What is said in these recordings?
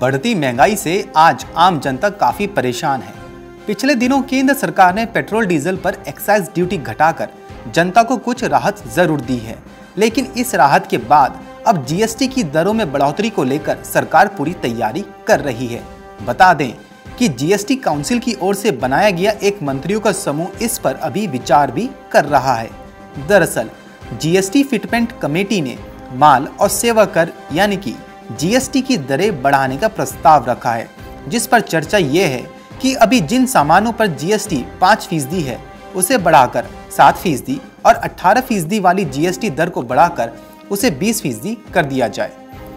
बढ़ती महंगाई से आज आम जनता काफी परेशान है। पिछले दिनों केंद्र सरकार ने पेट्रोल डीजल पर एक्साइज ड्यूटी घटाकर जनता को कुछ राहत जरूर दी है, लेकिन इस राहत के बाद अब जीएसटी की दरों में बढ़ोतरी को लेकर सरकार पूरी तैयारी कर रही है। बता दें कि जीएसटी काउंसिल की ओर से बनाया गया एक मंत्रियों का समूह इस पर अभी विचार भी कर रहा है। दरअसल जीएसटी फिटमेंट कमेटी ने माल और सेवा कर यानी कि जीएसटी की दरें बढ़ाने का प्रस्ताव रखा है, जिस पर चर्चा ये है कि अभी जिन सामानों पर जीएसटी 5% है उसे बढ़ाकर 7% और 18% वाली जीएसटी दर को बढ़ाकर उसे 20% कर दिया जाए।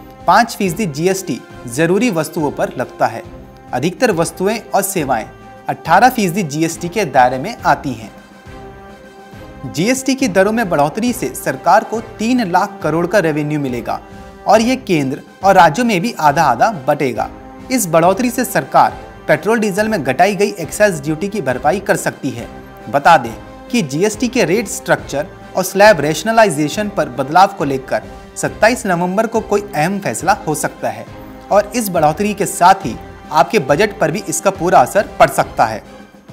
5% जीएसटी जरूरी वस्तुओं पर लगता है। अधिकतर वस्तुएं और सेवाएं 18% जीएसटी के दायरे में आती हैं। जीएसटी की दरों में बढ़ोतरी से सरकार को 3 लाख करोड़ का रेवेन्यू मिलेगा और ये केंद्र और राज्यों में भी आधा आधा बटेगा। इस बढ़ोतरी से सरकार पेट्रोल डीजल में घटाई गई एक्साइज ड्यूटी की भरपाई कर सकती है। बता दें कि जीएसटी के रेट स्ट्रक्चर और स्लैब रैशनलाइजेशन पर बदलाव को लेकर 27 नवंबर को कोई अहम फैसला हो सकता है और इस बढ़ोतरी के साथ ही आपके बजट पर भी इसका पूरा असर पड़ सकता है।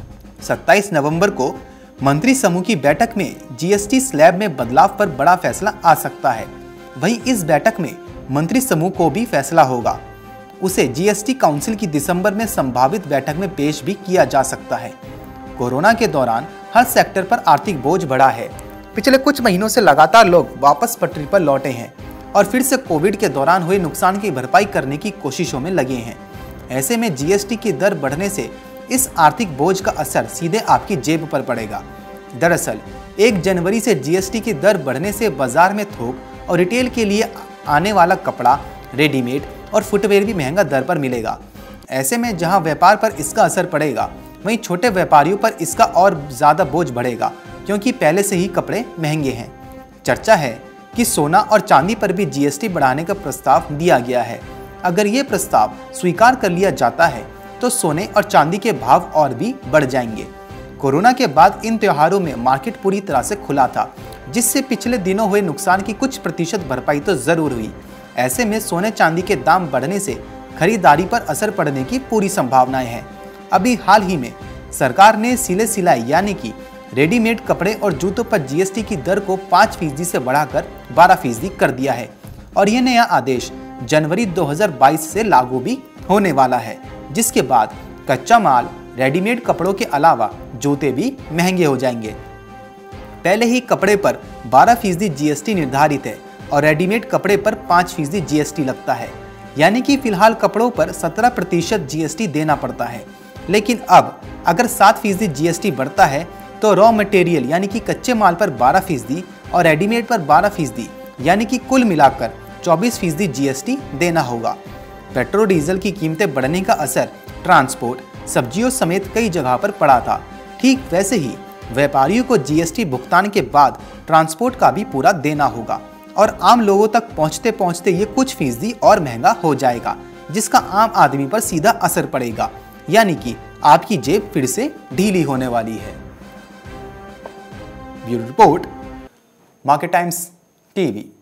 27 नवंबर को मंत्री समूह की बैठक में जीएसटी स्लैब में बदलाव पर बड़ा फैसला आ सकता है। वहीं इस बैठक में मंत्री समूह को भी फैसला होगा। उसे जीएसटी काउंसिल की दिसंबर में संभावित बैठक में पेश भी किया जा सकता है। कोरोना के दौरान हर सेक्टर पर आर्थिक बोझ बढ़ा है। पिछले कुछ महीनों से लगातार लोग वापस पटरी पर लौटे हैं और फिर से कोविड के दौरान हुए नुकसान की भरपाई करने की कोशिशों में लगे हैं। ऐसे में जीएसटी की दर बढ़ने से इस आर्थिक बोझ का असर सीधे आपकी जेब पर पड़ेगा। दरअसल 1 जनवरी से जीएसटी की दर बढ़ने से बाजार में थोक और रिटेल के लिए आने वाला कपड़ा, रेडीमेड और फुटवेयर भी महंगा दर पर मिलेगा। ऐसे में जहां व्यापार पर इसका असर पड़ेगा, वहीं छोटे व्यापारियों पर इसका और ज़्यादा बोझ बढ़ेगा, क्योंकि पहले से ही कपड़े महंगे हैं। चर्चा है कि सोना और चांदी पर भी जीएसटी बढ़ाने का प्रस्ताव दिया गया है। अगर ये प्रस्ताव स्वीकार कर लिया जाता है तो सोने और चांदी के भाव और भी बढ़ जाएंगे। कोरोना के बाद इन त्योहारों में मार्केट पूरी तरह से खुला था, जिससे पिछले दिनों हुए नुकसान की कुछ प्रतिशत भरपाई तो जरूर हुई। ऐसे में सोने चांदी के दाम बढ़ने से खरीदारी पर असर पड़ने की पूरी संभावनाएं हैं। अभी हाल ही में सरकार ने सिले सिलाई यानी कि रेडीमेड कपड़े और जूतों पर जीएसटी की दर को 5% से बढ़ाकर 12% कर दिया है और यह नया आदेश जनवरी 2022 से लागू भी होने वाला है, जिसके बाद कच्चा माल, रेडीमेड कपड़ों के अलावा जूते भी महंगे हो जाएंगे। पहले ही कपड़े पर 12% जीएसटी निर्धारित है और रेडीमेड कपड़े पर 5% जीएसटी लगता है, यानी कि फिलहाल कपड़ों पर 17% जीएसटी देना पड़ता है। लेकिन अब अगर 7% जीएसटी बढ़ता है तो रॉ मटेरियल यानी कि कच्चे माल पर 12% और रेडीमेड पर 12% यानी कि कुल मिलाकर 24% जीएसटी देना होगा। पेट्रोल डीजल की कीमतें बढ़ने का असर ट्रांसपोर्ट, सब्जियों समेत कई जगह पर पड़ा था। ठीक वैसे ही व्यापारियों को जीएसटी भुगतान के बाद ट्रांसपोर्ट का भी पूरा देना होगा और आम लोगों तक पहुंचते पहुंचते ये कुछ फीसदी और महंगा हो जाएगा, जिसका आम आदमी पर सीधा असर पड़ेगा, यानी कि आपकी जेब फिर से ढीली होने वाली है। Bureau report, Market Times TV.